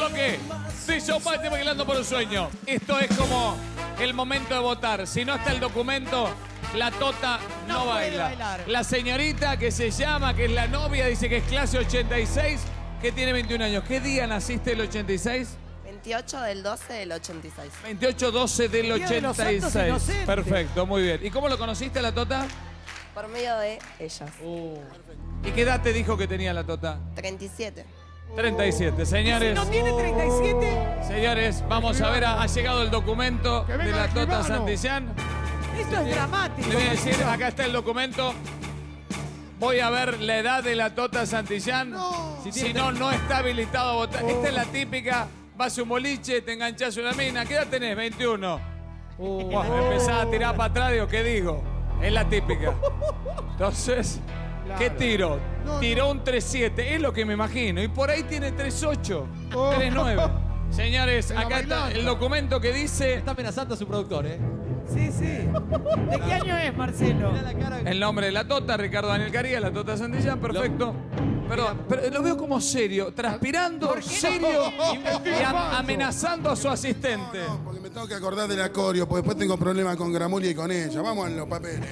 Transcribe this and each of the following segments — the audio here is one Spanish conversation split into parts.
bloque de Showmatch Bailando por un Sueño. Esto es como el momento de votar. Si no está el documento, la Tota no baila. La señorita que se llama, que es la novia, dice que es clase 86, que tiene 21 años. ¿Qué día naciste el 86? 28 del 12 del 86. 28-12 del 86. Perfecto, muy bien. ¿Y cómo lo conociste a la Tota? Por medio de ellas. ¿Y qué edad te dijo que tenía la Tota? 37. 37, señores. ¿No tiene 37? Señores, vamos a ver, ha llegado el documento de la Tota Santillán. Esto es dramático. Le voy a decir, acá está el documento. Voy a ver la edad de la Tota Santillán. Si no, no está habilitado a votar. Esta es la típica, vas a un boliche, te enganchás una mina. ¿Qué edad tenés? 21. Empezás a tirar para atrás, digo, ¿qué digo? Es la típica. Entonces, ¿qué tiro? Tiró un 3-7, es lo que me imagino. Y por ahí tiene 3-8, 3-9. Señores, acá está el documento que dice... Está amenazando a su productor, ¿eh? Sí, sí. ¿De qué año es, Marcelo? Mirá la cara. El nombre de la Tota, Ricardo Daniel Carías, la Tota Santillán, perfecto. Perdón, pero lo veo como serio, transpirando, serio y amenazando a su asistente. No, porque me tengo que acordar del acorio, porque después tengo problemas con Gramuli y con ella. Vamos a los papeles.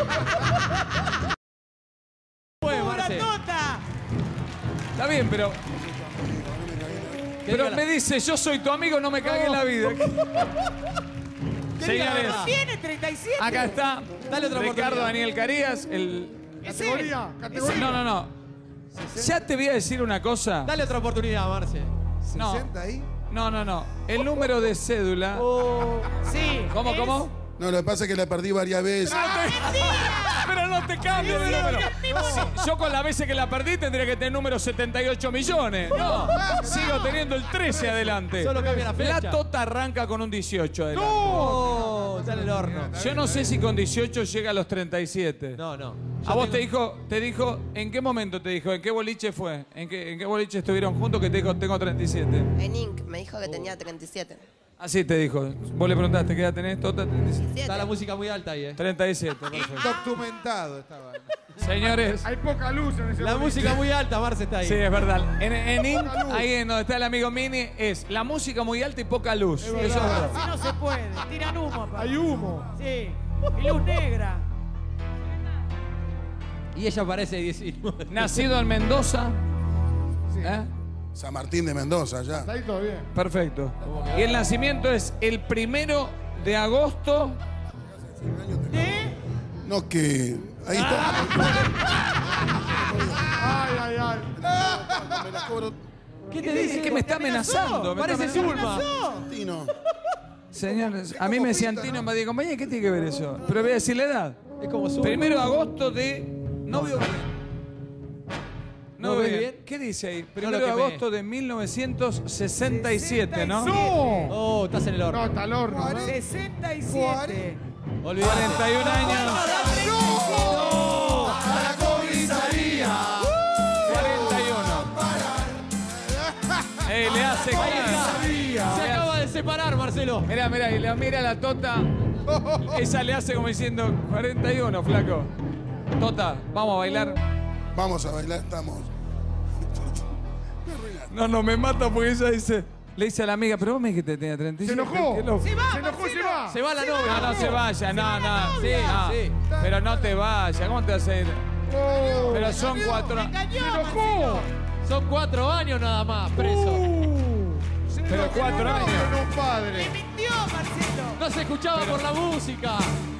Fue, ¡La Marce. Tota! Está bien, pero me dice, yo soy tu amigo, no me cagues la vida. Señores, ¿No tiene 37? acá está Dale otra Ricardo oportunidad. Daniel Carías, el... Categoría, categoría. No. Ya te voy a decir una cosa. Dale otra oportunidad, Marce. No. 60 ahí. No. El número de cédula... Sí. ¿Cómo? No, lo que pasa es que la perdí varias veces. Pero no te cambies de número. Sí, yo con las veces que la perdí tendría que tener número 78 millones. No, sigo teniendo el 13 adelante. Solo cambia la fecha. La Tota arranca con un 18 adelante. ¡No! Sale el horno. Yo no sé si con 18 llega a los 37. No. A vos te dijo, ¿en qué momento te dijo? ¿En qué boliche fue? ¿En qué boliche estuvieron juntos que te dijo, tengo 37? En Inc. me dijo que tenía 37. Así te dijo. Vos le preguntaste, ¿qué edad tenés? Tota, 37. Está la música muy alta ahí, ¿eh? 37, perfecto. Documentado estaba. Señores. Hay poca luz en ese La boliche. música muy alta, Marce está ahí. Sí, es verdad. En Inc, ahí en donde está el amigo Mini, es la música muy alta y poca luz. Eso es verdad. Si no se puede. Tiran humo, papá. Hay humo. Sí. Y luz negra. Y ella parece 19. Nacido en Mendoza. Sí. ¿Eh? San Martín de Mendoza, ya. Está ahí todo bien. Perfecto. Y el nacimiento es el 1 de agosto. ¿Eh? No, que. Ahí está. Ay. Me la cobro. ¿Qué te dice? Es que me está amenazando. me está Parece amenazando. Zulma. Tino. Señores, a mí me decían Tino, me dijo, compañía, ¿qué tiene que ver eso? Pero voy a decir la edad. Es como Zulma. 1 de agosto de... No veo bien. ¿No veo ves bien? ¿Qué dice ahí? 1 lo de quemé. agosto de 1967, ¿no? ¡No! Oh, estás en el horno. No, está al horno. ¿no? 67. Olvídate. 41 años. ¡No! ¡A la comisaría! 41. Le hace Ahí está. Se acaba de separar, Marcelo. Mirá, y la mira la Tota. Esa le hace como diciendo 41, flaco. Tota, vamos a bailar. Vamos a bailar, estamos. No, me mata porque ella dice. Le dice a la amiga, pero vos me dijiste que tenía 37. Se enojó. ¿Qué lo- Se va, Se enojó, se Marcelo. va. Se va la novia. No se vaya, no. Sí, no. sí. Pero no te vayas, ¿cómo te vas a ir? Oh. Pero son 4. Me engañó, Se enojó. Marcelo. Son 4 años nada más, preso. Se Pero enojó. 4 años. No, Le padre. mintió, Marcelo. No se escuchaba por la música.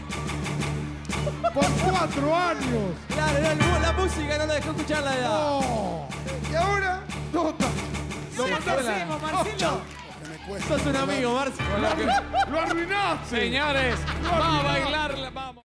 Por 4 años. Claro, la música no la dejó escuchar la edad. Oh. Y ahora, Tota. ¿Qué hacemos, Marcelo? Sos un amigo, Marce. Lo arruinaste. Señores, vamos a bailar, vamos.